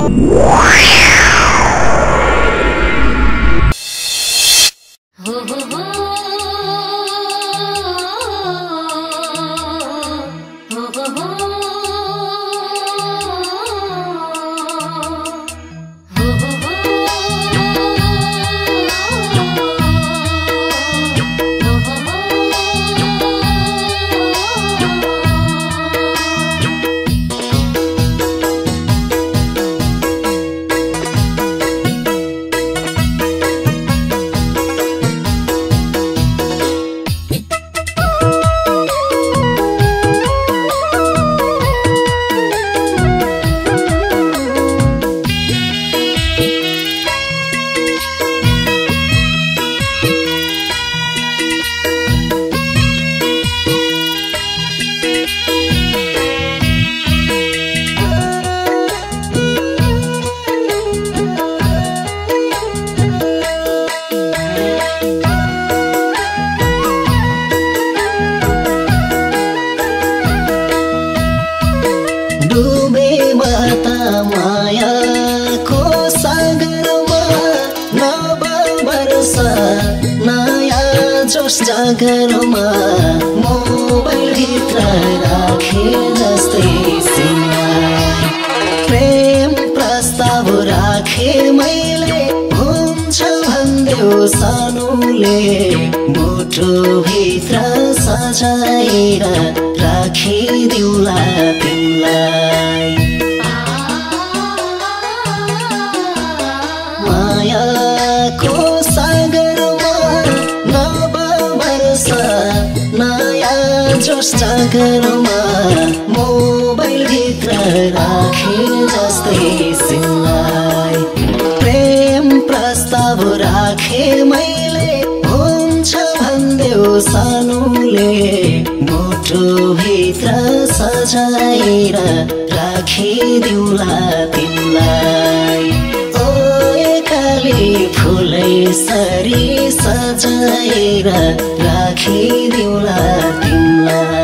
जागरमा mobile भित्र राखे जस्तै सिंगार प्रेम प्रस्ताव राखे मैले हुन्छ भन्देऊ सानोले मुटु भित्र सजाएर राखिदिउला तिमीलाई मायाको सागरमा नयाँ जोस जागरमा मोबाइल भित्र राखे जस्तै सिंगार प्रेम प्रस्ताव राखे मैले हुन्छ भन्देऊ सानोले मुटु भित्र सजाएर राखिदिउला तिमीलाई काली फुलै सरी सजाएर राखिदिउला तिमीलाई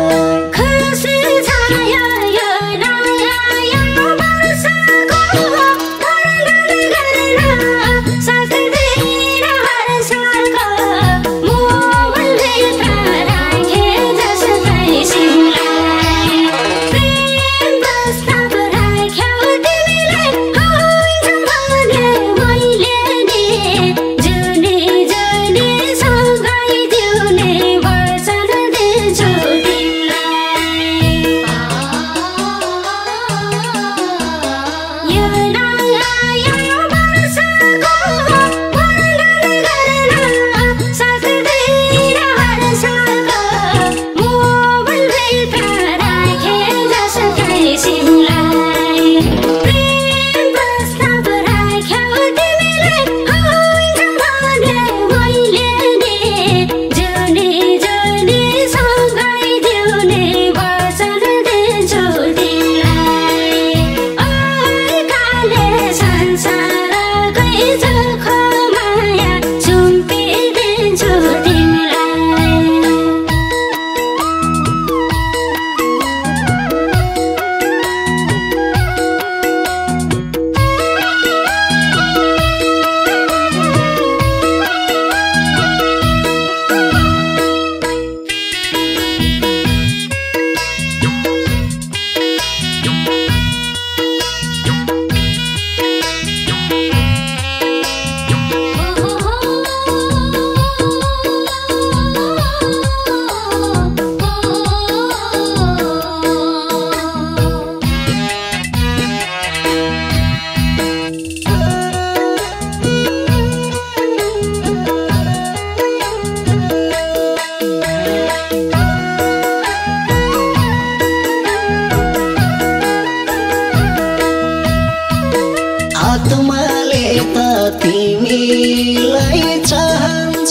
तिमीलाई चाहन्छ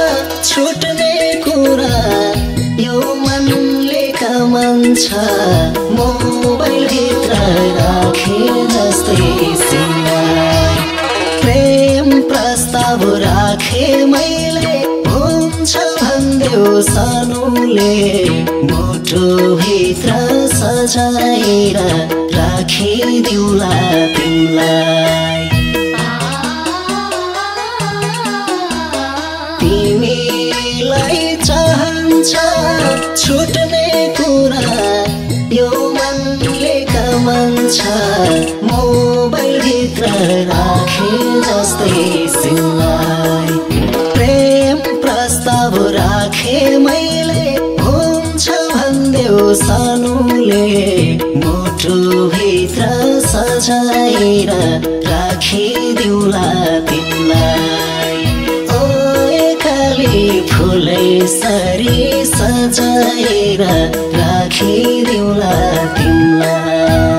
छुट्ने कुरा यो मनले कमान्छ मोबाइल भित्र राखे जस्तै सिंगार प्रेम प्रस्ताव राखे मैले हुन्छ भन्देऊ सानोले मुटुभित्र सजाएर राखिदिउँला तिमीलाई तिमीलाई चाहन्छ छुट्ने कुरा यो मनले कमान्छ मोबाइलभित्र राखे जस्तै सिमलाई प्रेम प्रस्ताव राखे मैले हुन्छ भन्देऊ सानुले मुटुभित्र सजाएर राखिदिउँला तिमीलाई ओ काली फुलै सरी सजाएर राखिदिउँला तिमीलाई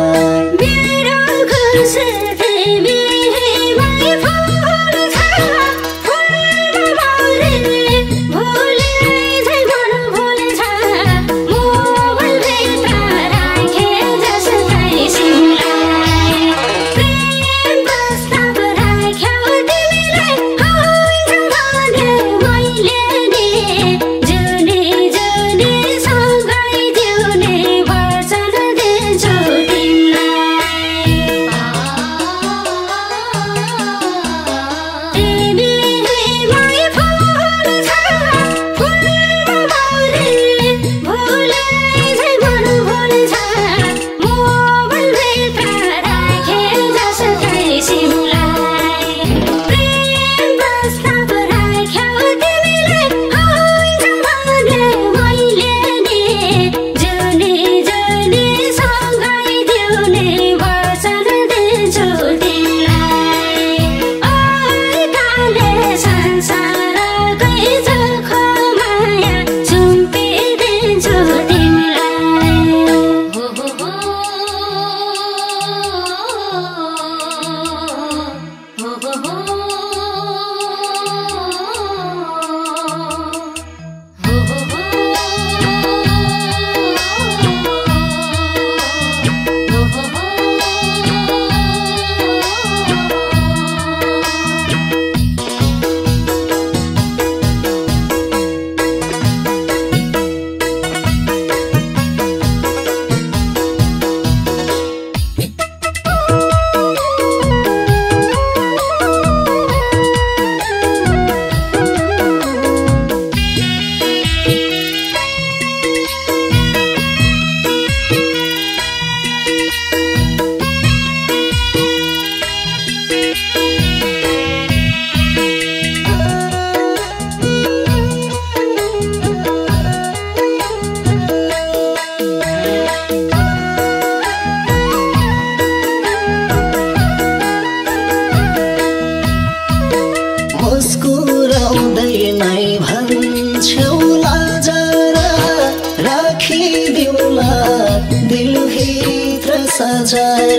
सजाएर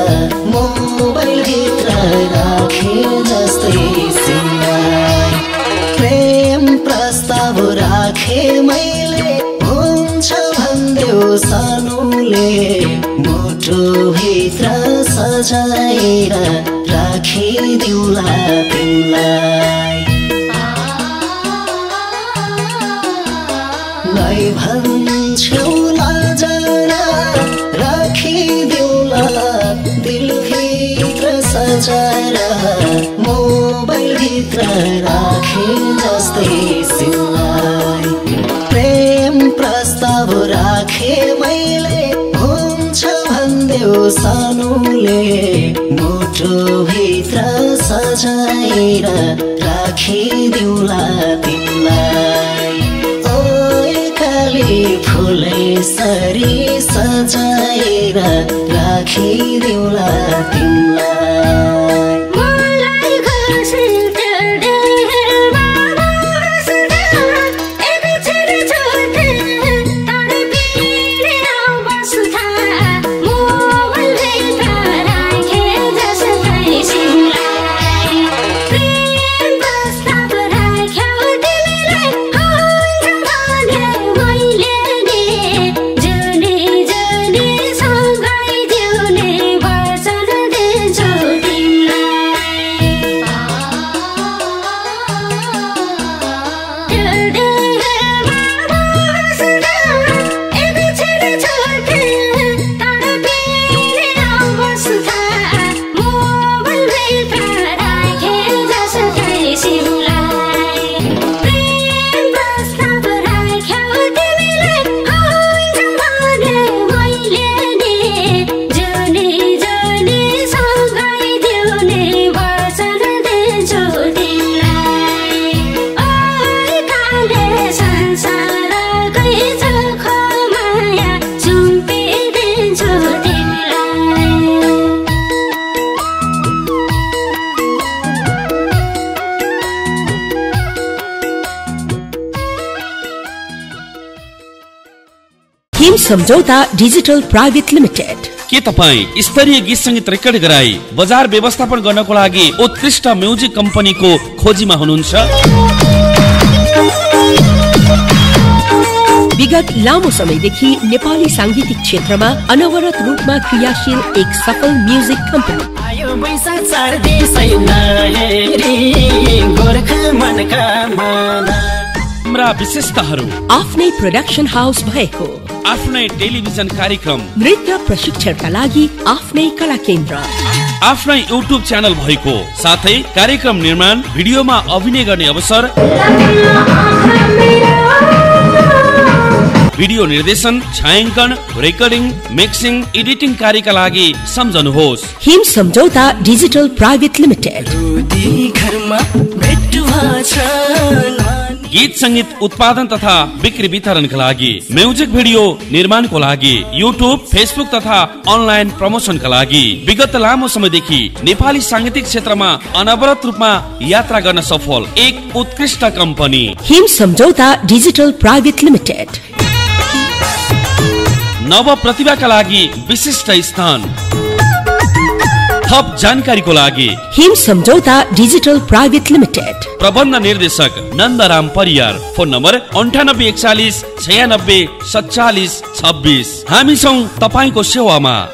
मोबाइलभित्र राखे जस्तै सिमलाई प्रेम प्रस्ताव राखे मैले हुन्छ भन्देऊ सानुले मुटुभित्र सजाएर राखिदिउँला तिमीलाई नै भन्छौ लाजर राखिदिउँला दिलभित्र सजाएर मोबाइलभित्र राखे जस्तै सिमलाई प्रेम प्रस्ताव राखे मैले हुन्छ भन्देऊ सानुले मुटुभित्र सजाएर राखिदिउँला तिमीलाई फुलै सरी सजाएर राखिदिउँला तिमीलाई Journey, journey, song I do, never हिम सम्झौता डिजिटल प्राइभेट लिमिटेड। के तपाईँ स्तरीय गीत संगीत रेकर्ड गराई बजार व्यवस्थापन गर्नको लागि उत्कृष्ट म्युजिक कम्पनीको खोजीमा हुनुहुन्छ? विगत लामो समयदेखि नेपाली सांगीतिक क्षेत्रमा अनवरत रूपमा क्रियाशील एक सफल म्युजिक कम्पनी। हाम्रा विशेषताहरू: आफ्नै प्रोडक्सन हाउस भएको, आफ्नै टेलिभिजन कार्यक्रम, नृत्य प्रशिक्षणका लागि आफ्नै कला केन्द्र, आफ्नै युट्युब च्यानल भएको, साथै कार्यक्रम निर्माण, भिडियोमा अभिनय गर्ने अवसर, भिडियो निर्देशन, छायांकन, रेकर्डिङ, मिक्सिङ, एडिटिङ कार्यका लागि सम्झनुहोस् हिम सम्झौता डिजिटल प्राइभेट लिमिटेड। गीत संगीत उत्पादन तथा बिक्री वितरणका लागि, म्युजिक भिडियो निर्माणको लागि, युट्युब, फेसबुक तथा अनलाइन प्रमोसनका लागि विगत लामो समयदेखि नेपाली सांगीतिक क्षेत्रमा अनवरत रूपमा यात्रा गर्न सफल एक उत्कृष्ट कम्पनी हिम सम्झौता डिजिटल प्राइभेट लिमिटेड। नव प्रतिभाका लागि विशिष्ट स्थान। थप जानकारीको लागि हिम सम्झौता डिजिटल प्राइभेट लिमिटेड। प्रबन्ध निर्देशक नन्दराम परियार। Phone number 9841 96 47 26। हामी छौं तपाईको सेवामा।